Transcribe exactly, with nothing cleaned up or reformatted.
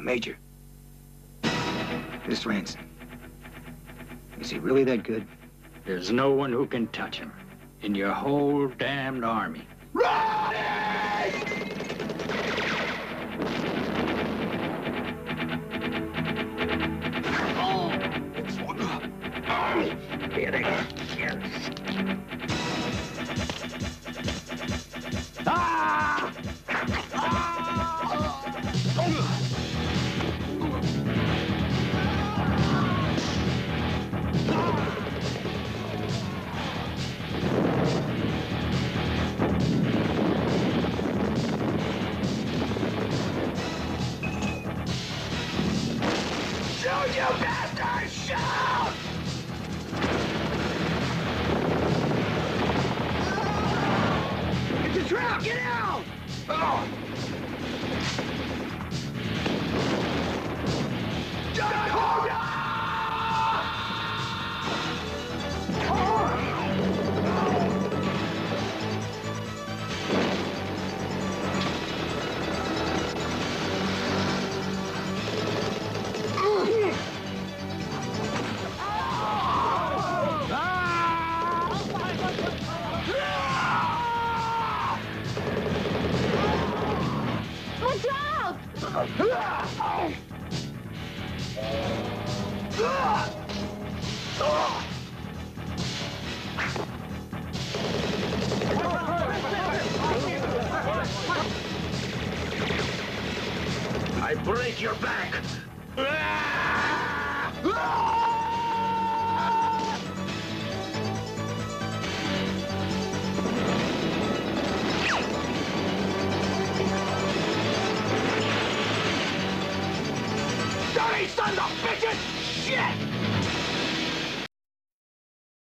Major, this Ransom, is he really that good? There's no one who can touch him in your whole damned army. Here they go. Ah! Shoot, you bastard! Shoot! It's a trap! Get out! Oh. Oh, no! Watch out! I break your back! Dirty sons of bitches! Shit!